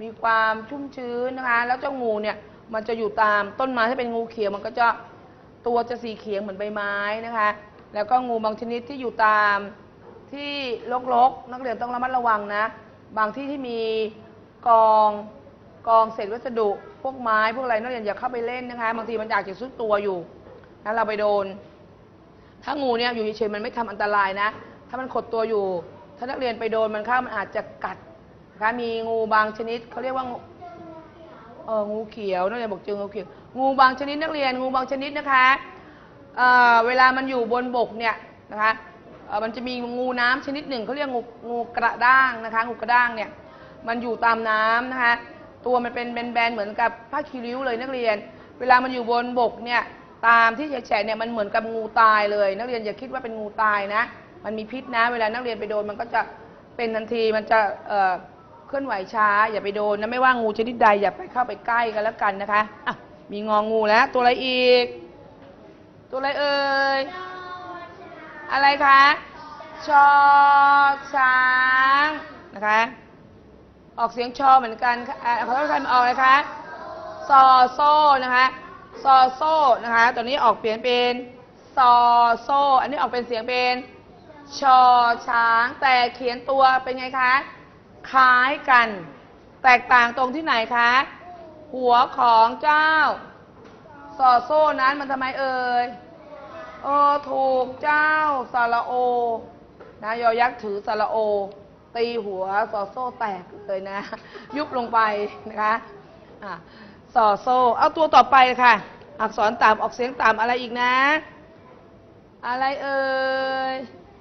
มีความชุ่มชื้นนะคะแล้วเจ้างูเนี่ยมันจะอยู่ตามต้นไม้ถ้าเป็นงูเขียวมันก็จะตัวจะสีเขียวเหมือนใบไม้นะคะแล้วก็งูบางชนิดที่อยู่ตามที่รกๆนักเรียนต้องระมัดระวังนะบางที่ที่มีกองเศษวัสดุพวกไม้พวกอะไรนักเรียนอย่าเข้าไปเล่นนะคะบางทีมันอยากจะซุดตัวอยู่แล้วเราไปโดนถ้างูเนี่ยอยู่เฉยๆมันไม่ทำอันตรายนะถ้ามันขดตัวอยู่ถ้านักเรียนไปโดนมันเข้ามันอาจจะกัดนะคะมีงูบางชนิดเขาเรียกว่างูเขียวนักเรียนบอกเจองูเขียวงูบางชนิดนักเรียนงูบางชนิดนะคะเวลามันอยู่บนบกเนี่ยนะคะมันจะมีงูน้ำชนิดหนึ่งเขาเรียกงูกระด้างนะคะงูกระด้างเนี่ยมันอยู่ตามน้ำนะคะตัวมันเป็นแบนๆเหมือนกับผ้าคีริ้วเลยนักเรียนเวลามันอยู่บนบกเนี่ยตามที่แฉะเนี่ยมันเหมือนกับงูตายเลยนักเรียนอย่าคิดว่าเป็นงูตายนะมันมีพิษนะเวลานักเรียนไปโดนมันก็จะเป็นทันทีมันจะเคลื่อนไหวช้าอย่าไปโดนนะไม่ว่างูชนิดใดอย่าไปเข้าไปใกล้กันแล้วกันนะคะอ่ะมีงองูแล้วตัวอะไรอีกตัวอะไรเอ่ยอะไรคะชอช้างนะคะออกเสียงชอเหมือนกันขอโทษใครออกเลยคะซอโซ่นะคะซอโซ่นะคะตัวนี้ออกเปลี่ยนเป็นซอโซ่อันนี้ออกเป็นเสียงเป็นชอช้างแต่เขียนตัวเป็นไงคะคล้ายกันแตกต่างตรงที่ไหนคะหัวของเจ้าซอโซ่นั้นมันทำไมเอ่ยถูกเจ้าสระโอนะยอยักษ์ถือสระโอตีหัวซอโซ่แตกเลยนะยุบลงไปนะคะซอโซ่เอาตัวต่อไปค่ะอักษรต่ำออกเสียงต่ำอะไรอีกนะอะไรเอ่ย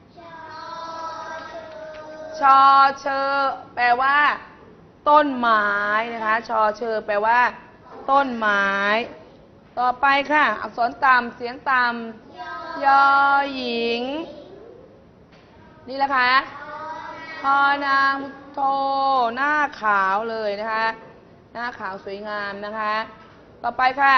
ชอเชอแปลว่าต้นไม้นะคะชอเชอแปลว่าต้นไม้ต่อไปค่ะอักษรต่ำเสียงต่ำยอหญิงนี่แหละค่ะพอนางโทหน้าขาวเลยนะคะหน้าขาวสวยงามนะคะต่อไปค่ะ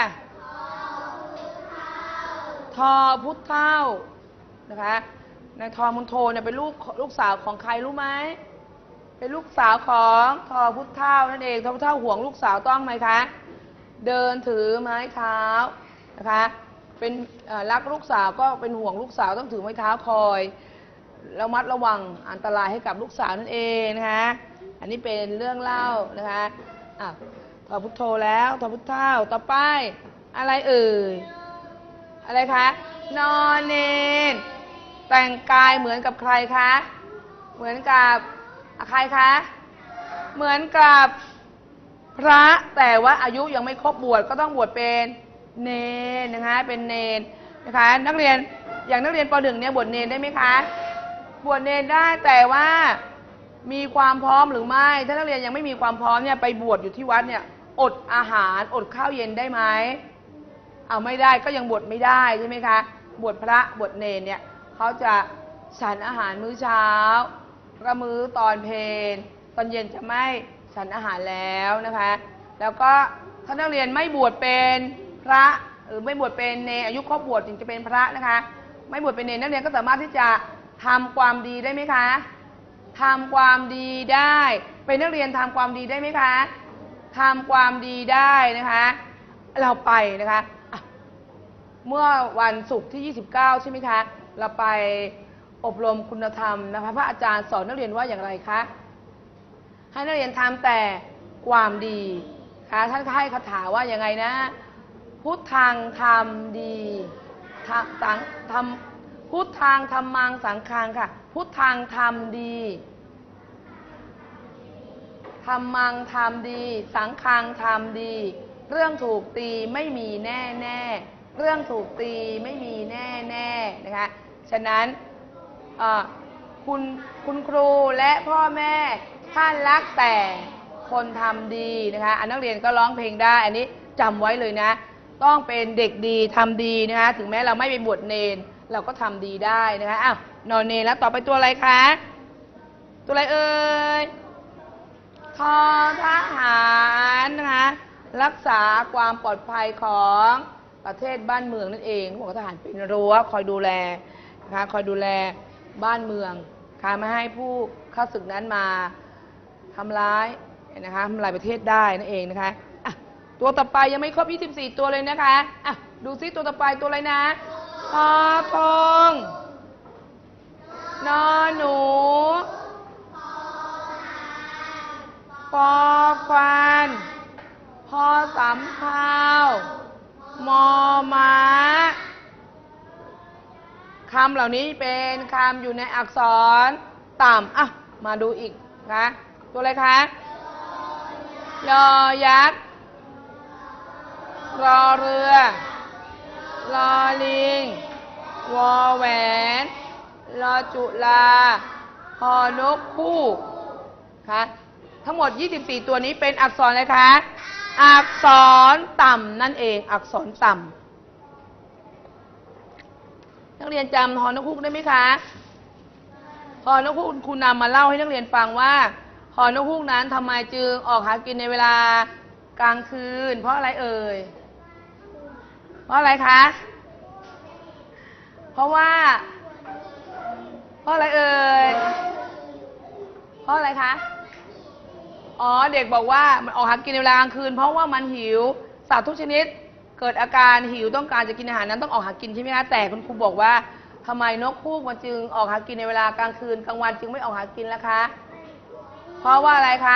ทอพุทธเท่านะคะนายทอมุนโทเนี่ยเป็นลูกสาวของใครรู้ไหมเป็นลูกสาวของทอพุทธเท่านั่นเองทอพุทธเท่าห่วงลูกสาวต้องไหมคะเดินถือไม้เท้านะคะเป็นรักลูกสาวก็เป็นห่วงลูกสาวต้องถือไม้เท้าคอยระมัดระวังอันตรายให้กับลูกสาวนั่นเองนะคะอันนี้เป็นเรื่องเล่านะคะทอพุทโธแล้วทอพุทธเท่าต่อไปอะไรเอ่ยอะไรคะนอนเนนแต่งกายเหมือนกับใครคะเหมือนกับใครคะเหมือนกับพระแต่ว่าอายุยังไม่ครบบวชก็ต้องบวชเป็นเนนนะคะเป็นเนนนะคะนักเรียนอย่างนักเรียนป .1 เนี่ยบวชเนนได้ไหมคะบวชเนนได้แต่ว่ามีความพร้อมหรือไม่ถ้านักเรียนยังไม่มีความพร้อมเนี่ยไปบวชอยู่ที่วัดเนี่ยอดอาหารอดข้าวเย็นได้ไหมเอาไม่ได้ก็ยังบวชไม่ได้ใช่ไหมคะบวชพระบวชเนรเนี่ยเขาจะฉันอาหารมื้อเช้าก็มื้อตอนเพลตอนเย็นจะไม่ฉันอาหารแล้วนะคะแล้วก็ถ้านักเรียนไม่บวชเป็นพระหรือไม่บวชเป็นเนรอายุครบบวชถึงจะเป็นพระนะคะไม่บวชเป็นเนรนักเรียนก็สามารถที่จะทำความดีได้ไหมคะทำความดีได้เป็นนักเรียนทำความดีได้ไหมคะทำความดีได้นะคะเราไปนะคะเมื่อวันศุกร์ที่29ใช่ไหมคะเราไปอบรมคุณธรรมนะคะพระอาจารย์สอนนักเรียนว่าอย่างไรคะให้นักเรียนทำแต่ความดีค่ะท่านให้คาถาว่าอย่างไงนะพุทธังทำดีพุทธังธรรมังสังฆังค่ะพุทธังทำดีธรรมังทำดีสังฆังทำดีเรื่องถูกตีไม่มีแน่แน่เรื่องถูกตีไม่มีแน่แน่นะคะฉะนั้นคุณครูและพ่อแม่ท่านรักแต่คนทำดีนะคะนักเรียนก็ร้องเพลงได้อันนี้จำไว้เลยนะต้องเป็นเด็กดีทำดีนะคะถึงแม้เราไม่ไปบวชเนรเราก็ทำดีได้นะคะอ้าวนอนเนรแล้วต่อไปตัวอะไรคะตัวอะไรเอ่ยทอทหารนะคะรักษาความปลอดภัยของประเทศบ้านเมืองนั่นเองหัวทหารเป็นรั้วคอยดูแลนะคะคอยดูแลบ้านเมืองค่ะไม่ให้ผู้ข้าศึกนั้นมาทำร้ายนะคะทำลายประเทศได้นั่นเองนะคะอ่ะตัวต่อไปยังไม่ครบ24ตัวเลยนะคะอ่ะดูซิตัวต่อไปตัวอะไรนะพอทองนอหนูปอควานพอสำเภามอม้าคำเหล่านี้เป็นคำอยู่ในอักษรต่ำอ่ะมาดูอีกนะตัวอะไรคะยอยักษ์รอเรือลอลิงวอแหวนลอจุลาฮอนกคู่ค่ะทั้งหมด24ตัวนี้เป็นอักษรอะไรคะอักษรต่ำนั่นเองอักษรต่ำนักเรียนจำฮอนกฮูกได้ไหมคะฮอนกฮูกคุณนำมาเล่าให้นักเรียนฟังว่าฮอนกฮูกนั้นทำไมจึงออกหากินในเวลากลางคืนเพราะอะไรเอ่ยเพราะอะไรคะเพราะอะไรเอ่ยเพราะอะไรคะอ๋อเด็กบอกว่ามันออกหากินในเวลากลางคืนเพราะว่ามันหิวสัตว์ทุกชนิดเกิดอาการหิวต้องการจะกินอาหารนั้นต้องออกหากินใช่ไหมคะแต่คุณครูบอกว่าทำไมนกฮูกมันจึงออกหากินในเวลากลางคืนกลางวันจึงไม่ออกหากินล่ะคะเพราะว่าอะไรคะ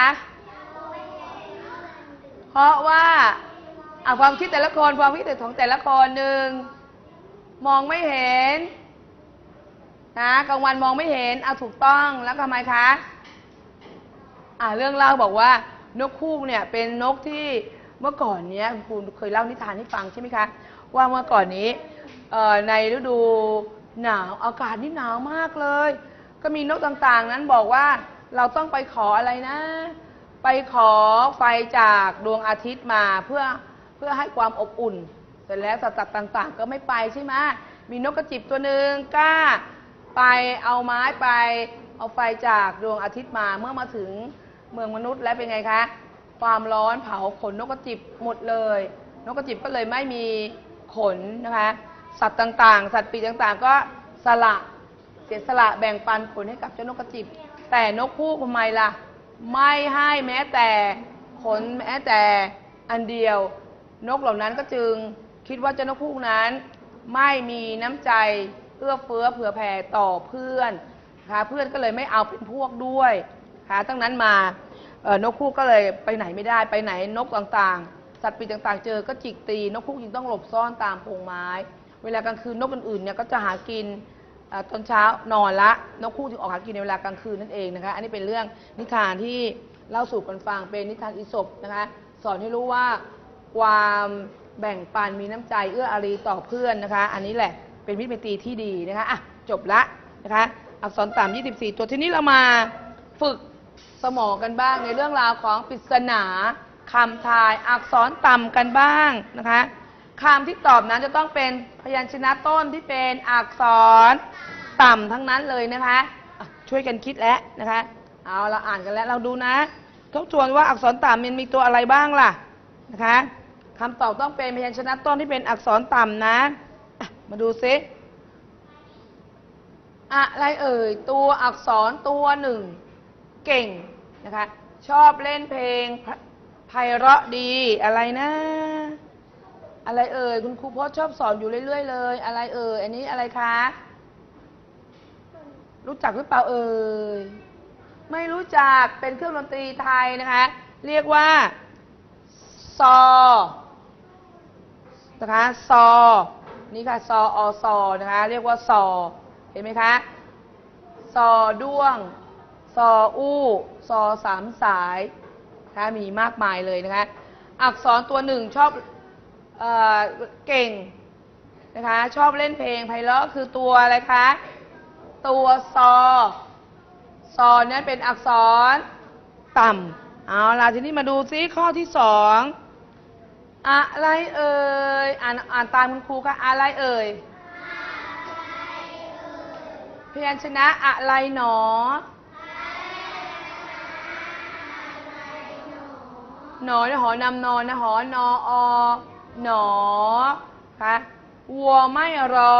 เพราะว่าความคิดแต่ละคนความคิดของแต่ละคนหนึ่งมองไม่เห็นนะกลางวันมองไม่เห็นถูกต้องแล้วทำไมคะเรื่องเล่าบอกว่านกฮูกเนี่ยเป็นนกที่เมื่อก่อนเนี้ยคุณเคยเล่านิทานให้ฟังใช่ไหมคะว่าเมื่อก่อนนี้ในฤดูหนาวอากาศนี่หนาวมากเลยก็มีนกต่างๆนั้นบอกว่าเราต้องไปขออะไรนะไปขอไฟจากดวงอาทิตย์มาเพื่อให้ความอบอุ่นแต่แล้วสัตว์ต่างๆก็ไม่ไปใช่ไหมมีนกกระจิบตัวหนึ่งกล้าไปเอาไม้ไปเอาไฟจากดวงอาทิตย์มาเมื่อมาถึงเมืองมนุษย์แล้วเป็นไงคะความร้อนเผาขนนกกระจิบหมดเลยนกกระจิบก็เลยไม่มีขนนะคะสัตว์ต่างๆสัตว์ปีกต่างๆก็เสียสละแบ่งปันขนให้กับเจ้านกกระจิบแต่นกฮูกทำไมล่ะไม่ให้แม้แต่ขนแม้แต่อันเดียวนกเหล่านั้นก็จึงคิดว่าเจ้านกฮูกนั้นไม่มีน้ำใจเอื้อเฟื้อเผื่อแผ่ต่อเพื่อนนะคะเพื่อนก็เลยไม่เอาเป็นพวกด้วยค่ะตั้งนั้นมานกฮูกก็เลยไปไหนไม่ได้ไปไหนนกต่างๆสัตว์ปีกต่างๆเจอก็จิกตีนกฮูกจึงต้องหลบซ่อนตามพงไม้เวลากลางคืนนกอื่นๆเนี่ยก็จะหากินตอนเช้านอนละนกฮูกจึงออกหากินในเวลากลางคืนนั่นเองนะคะอันนี้เป็นเรื่องนิทานที่เล่าสู่กันฟังเป็นนิทานอีสปนะคะสอนให้รู้ว่าความแบ่งปันมีน้ำใจเอื้ออารีต่อเพื่อนนะคะอันนี้แหละเป็นมิตรไมตรีที่ดีนะคะจบละนะคะอักษรต่ำ24ตัวทีนี้เรามาฝึกสมองกันบ้างในเรื่องราวของปริศนาคำทายอักษรต่ำกันบ้างนะคะคำที่ตอบนั้นจะต้องเป็นพยัญชนะต้นที่เป็นอักษรต่ำทั้งนั้นเลยนะคะช่วยกันคิดแล้วนะคะเอาเราอ่านกันแล้วเราดูนะทบทวนว่าอักษรต่ำมันมีตัวอะไรบ้างล่ะนะคะคำตอบต้องเป็นพยัญชนะต้นที่เป็นอักษรต่ำนะมาดูซิอะไรเอ่ยตัวอักษรตัวหนึ่งเก่งนะคะชอบเล่นเพลงไพเราะดีอะไรนะอะไรเอ่ยคุณครูพจน์ชอบสอนอยู่เรื่อยๆเลยอะไรเอ่ยอันนี้อะไรคะรู้จักหรือเปล่าเอ่ยไม่รู้จักเป็นเครื่องดนตรีไทยนะคะเรียกว่าซอนะคะซอนี่ค่ะซออซอนะคะเรียกว่าซอเห็นไหมคะซอด้วงซออู้ซอสามสายนะคะมีมากมายเลยนะคะอักษรตัวหนึ่งชอบเก่งนะคะชอบเล่นเพลงไพเราะคือตัวอะไรคะตัวซอนั้นเป็นอักษรต่ำเอาล่ะทีนี้มาดูซิข้อที่2อะไรเอ่ยอ่านตามคุณครูค่ะอะไรเอ่ยพยัญชนะอะไรหนอหนอหอนำนอนนะหอนออหนอค่ะวัวไม่รอ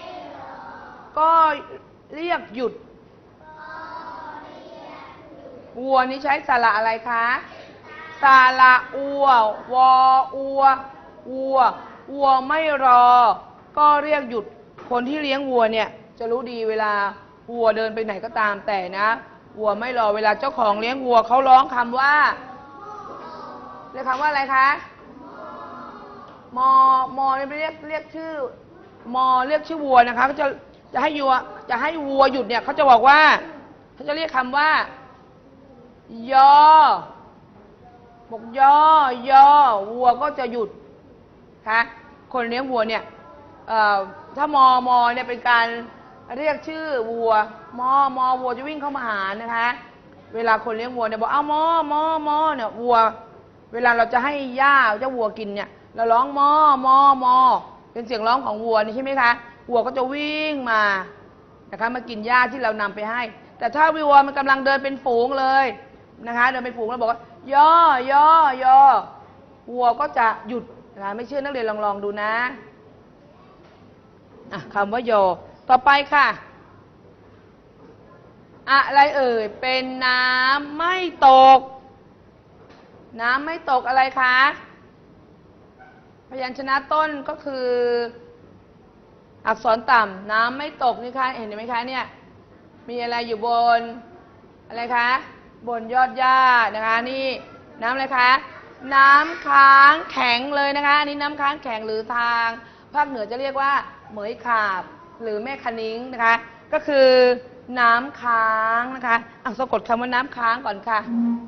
ก็เรียกหยุดวัวนี้ใช้สระอะไรคะสระอัววออัววัวไม่รอก็เรียกหยุดคนที่เลี้ยงวัวเนี่ยจะรู้ดีเวลาวัวเดินไปไหนก็ตามแต่นะวัวไม่รอเวลาเจ้าของเลี้ยงวัวเขาร้องคำว่าเรียกคำว่าอะไรคะมเนี่ยเรียกชื่อเรียกชื่อวัวนะคะเขาจะให้วัวหยุดเนี่ยเขาจะบอกว่าเขาจะเรียกคำว่ายอบอกยวัวก็จะหยุดค่ะคนเลี้ยงวัวเนี่ยถ้ามเนี่ยเป็นการเรียกชื่อวัววัวจะวิ่งเข้ามาหานะคะเวลาคนเลี้ยงวัวเนี่ยบอกมเนี่ยวัวเวลาเราจะให้หญ้าเจ้าวัวกินเนี่ยเราร้องมเป็นเสียงร้องของวัวนี่ใช่ไหมคะวัวก็จะวิ่งมานะคะมากินหญ้าที่เรานำไปให้แต่ถ้าวัวมันกำลังเดินเป็นฝูงเลยนะคะเดินเป็นฝูงแล้วบอกว่าย่อวัวก็จะหยุดนะคะไม่เชื่อนักเรียนลองดูนะคำว่ายอต่อไปค่ะอะไรเอ่ยเป็นน้ำไม่ตกอะไรคะพยัญชนะต้นก็คืออักษรต่ำน้ำไม่ตกนี่ค่ะเห็นไหมคะเนี่ยมีอะไรอยู่บนอะไรคะบนยอดหญ้านะคะนี่น้ำอะไรคะน้ำค้างแข็งเลยนะคะอันนี้น้ำค้างแข็งหรือทางภาคเหนือจะเรียกว่าเหมยขาบหรือแม่คะนิ้งนะคะก็คือน้ำค้างนะคะสะกดคำว่าน้ำค้างก่อนค่ะ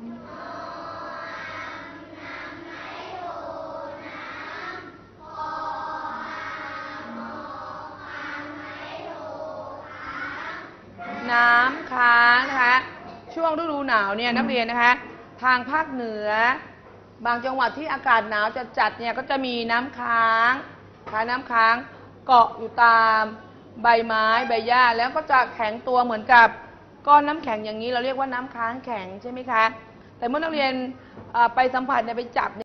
น้ำค้างนะคะช่วงฤดูหนาวเนี่ยนักเรียนนะคะทางภาคเหนือบางจังหวัดที่อากาศหนาวจัดเนี่ยก็จะมีน้ำค้างเกาะอยู่ตามใบไม้ใบหญ้าแล้วก็จะแข็งตัวเหมือนกับก้อนน้ำแข็งอย่างนี้เราเรียกว่าน้ำค้างแข็งใช่ไหมคะแต่เมื่อนักเรียนไปสัมผัสไปจับ